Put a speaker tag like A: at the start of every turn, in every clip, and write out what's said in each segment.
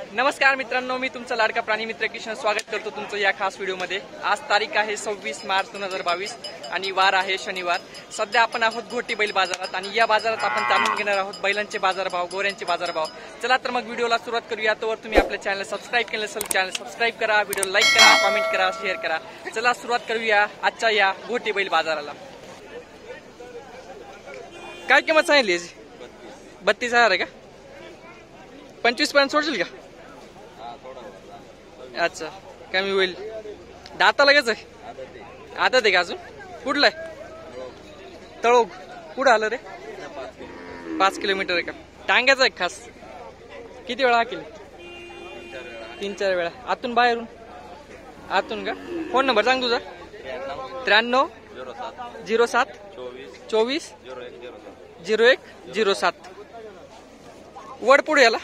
A: नमस्कार मित्रांनो, मी तुमचा लाडका प्राणी मित्र किशन स्वागत करतो तुमचं या खास व्हिडिओमध्ये। आज तारीख आहे 26 मार्च 2022 आणि वार आहे शनिवार। सध्या आपण आहोत घोटी बैल बाजारात आणि या बाजारात आपण जाणून घेणार आहोत बैलांचे बाजारभाव, गोऱ्यांचे बाजारभाव। चला तर मग व्हिडिओला सुरुवात करूया। तोवर तुम्ही आपल्या चॅनल सबस्क्राइब केलं असेल चॅनल सबस्क्राइब करा, व्हिडिओ लाईक करा, कमेंट करा, शेअर करा। चला सुरुवात करूया आजच्या या घोटी बैल बाजाराला। काय किंमत सांगितली याची? 32,000 आहे का? 25 पर्यंत सोडशील का? अच्छा, कमी होईल। दाता लगेच आहे? आदत आहे का अजून? कुठला आहे? तळोग। कुठं आलं रे? 5 किलोमीटर आहे का? टांग्याचा आहे खास? किती वेळा केली? 3-4 वेळा। आतून बाहेरून? आतून का? फोन नंबर सांग तुझा? 93 07 24 01 07। वड पुढे याला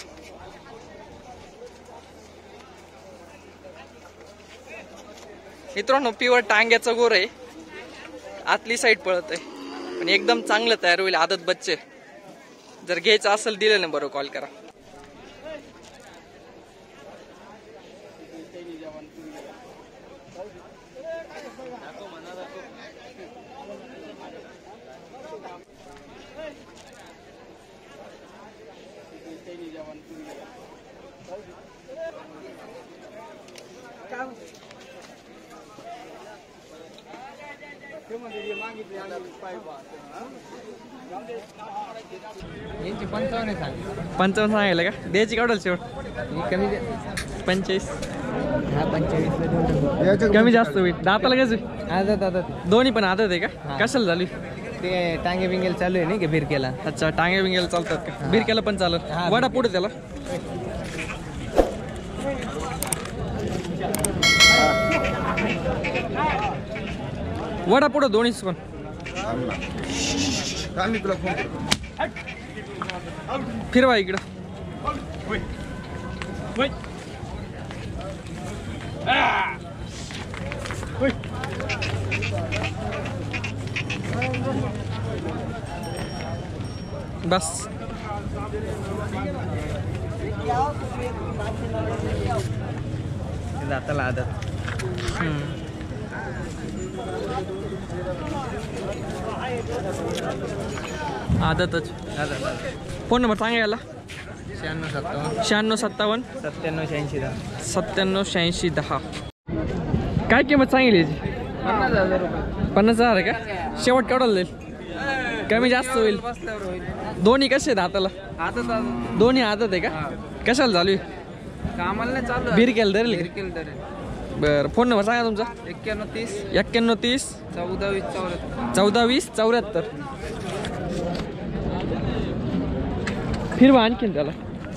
A: मित्रांनो, प्युअर टांग्याचा गोर आहे, आतली साईड पळत आहे पण एकदम चांगलं तयार होईल। आदत बच्चे जर घ्यायचं असेल दिले ना बरोबर कॉल करा।
B: यांची 55
A: सांगायला का? द्यायची काढाल शेवट?
B: कमी
A: 25।
B: हा 25
A: कमी जास्त होईल। दाताला कसं?
B: आदत
A: दोन्ही पण आदत आहे का? कशाला झाली?
B: ते टांगे बिंगेल चालू आहे नाही का बिरकेला?
A: अच्छा, टांगे बिंगेला चालतात का? बिरकेला पण चालत? वडा पुढे त्याला वडा पुढे दोन्हीच पण फिरवा इकडं। बस
B: दाताला आदत।
A: आदतच। फोन नंबर सांगा याला?
B: 96
A: 57
B: 97
A: 86 10। काय किंमत सांगितली याची?
B: 50,000 रुपये।
A: 50,000 आहे का? शेवट केवढा जाईल? कमी जास्त होईल? दोन्ही कसे आहेत हाताला? दोन्ही आदत आहे का? कशाला चालू आहे?
B: कामाला नाही चालू,
A: बीर केलं धरेल?
B: बिरकेल धरेल।
A: बरं, फोन नंबर सांगा तुमचा?
B: 91 30
A: 91 30
B: 14 20 74।
A: 14 20 74। फिरवा आणखीन त्याला।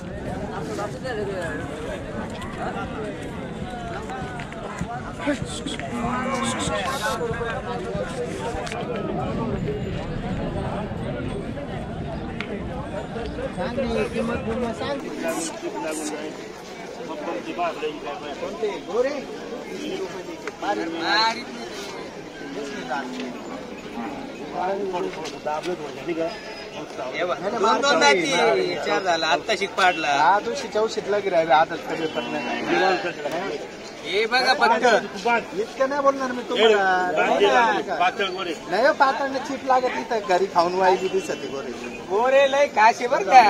B: चार झाला आता शिक पाडला।
C: दिवशी 64 लगी राहिले आदत कमी पडणार।
B: हे बघा फक्त
C: इतकं नाही बोलणार मी तुम्हाला। नाही हो, पातळ चीप लागत इथं घरी खाऊन वाईली दिसते गोरे।
B: गोरे लय काशे बर का?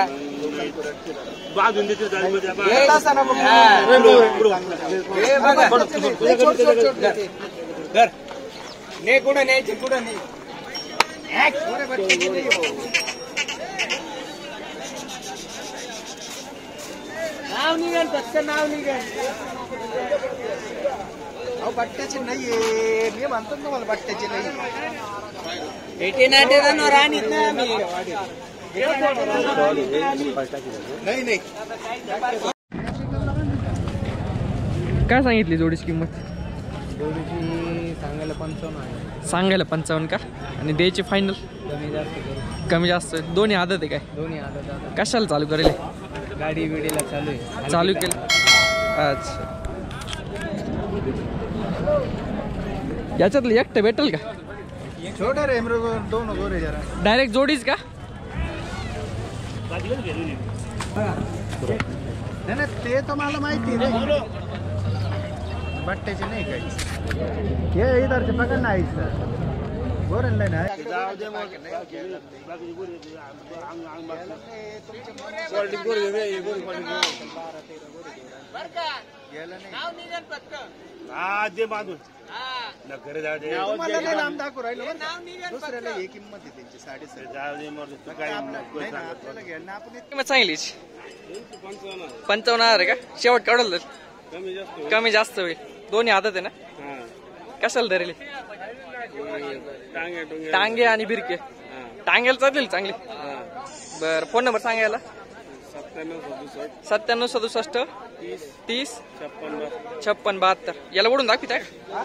B: हे बघा धर ने कुठं न्यायचे कुठं नाही। नाव निघेल फक्त नाव निघेल।
C: अहो बट्ट्याचे नाहीये, मी म्हणतो ना तुम्हाला बट्ट्याचे नाही।
B: 89 जणांवर आणीत नाही आम्ही।
C: नाही
A: काय सांगितली जोडीची किंमत?
B: जोडीची सांगायला 55 आहे।
A: सांगायला 55 का? आणि द्यायची फायनल? कमी जास्त दोन्ही आदत आहे काय?
B: दोन्ही आदत।
A: कशाला चालू करेल?
B: गाडी बिडीला चालू आहे।
A: चालू केलं? अच्छा, याच्यातलं एकटं भेटेल का?
C: छोटे रे दोन गोरे जरा
A: डायरेक्ट जोडीच का?
C: नाही नाही, ते तर मला माहिती नाही, बट्ट्याचे नाही काही. हे इधरचे बघा नाही सर, गोरणला नाही. तुम्हाला नाही लांब दाखवू राहिलो बरं का? दुसऱ्याला हे किंमत आहे त्यांची 6.5. आपल्याला घ्यायला आपण
A: किंमत सांगितलीच 55,000 का? शेवट काढल कमी जास्त होईल. दोन्ही आदत आहे ना? कशाला धरेल? टांगे आणि बिरके. टांग्याला चालेल चांगली. बर, फोन नंबर सांगायला 97 67 30 56 72. याला ओढून दाखवित आहे का?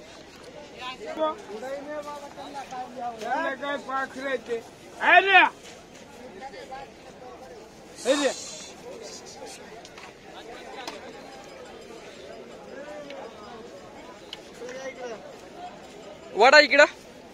A: वडा इकडं.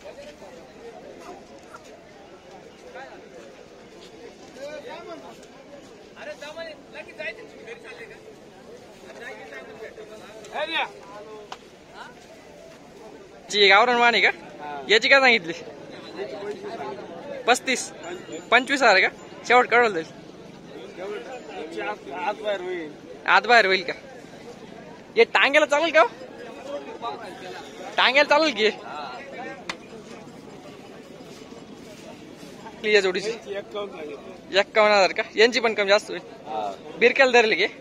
A: गावरान वाणी का? याची काय सांगितली? 35 25,000 का? शेवट कळवलं जाईल. आत बाहेर होईल का? हे टांग्याला चालेल का? टांग्याला चालेल की? या जोडीची 51,000 का? यांची पण कमी जास्त होईल. बिरक्याला धरले की?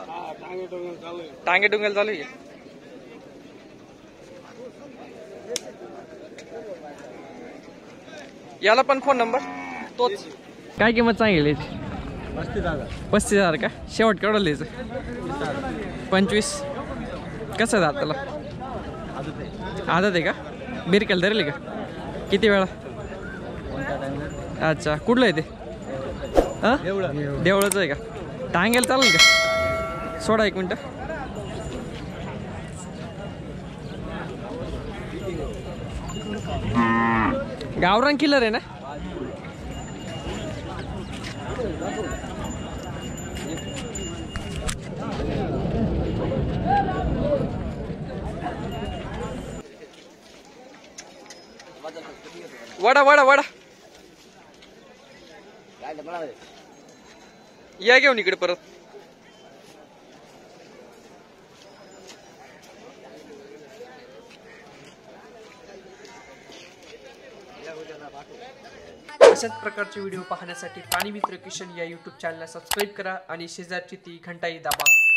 A: टांगे डोंगल चालू आहे. याला पण फोन नंबर तोच. काय किंमत सांगितली? 35,000 का? शेवट केवढं लिहायचं? 25. कसं जात त्याला? आदत आहे का? बिरकेल धरली का? किती वेळा? अच्छा, कुठलं आहे ते? देवळाचं आहे का? टांगेल चालेल का? सोडा 1 मिनिट. गावरान किलर आहे ना? वडा वडा वडा या घेऊन इकडे परत. अशाच प्रकारचे व्हिडिओ पाहण्यासाठी प्राणी मित्र किशन या YouTube चॅनलला सबस्क्राईब करा आणि शेजारची ती घंटाही दाबा.